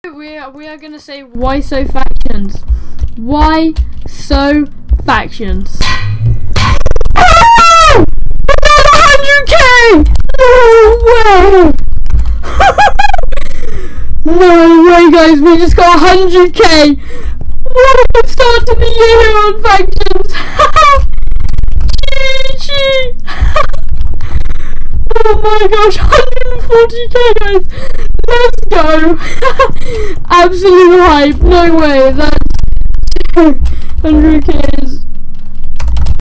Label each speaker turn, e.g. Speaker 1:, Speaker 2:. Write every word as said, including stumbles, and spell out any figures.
Speaker 1: We are, we are gonna say why so factions. Why so factions? Oh! one hundred K! No way! No way, guys, we just got one hundred K! What a good start to the year here on factions! G G! Oh my gosh, one hundred forty K, guys! Let's go! Absolute hype, no way, that's one hundred K is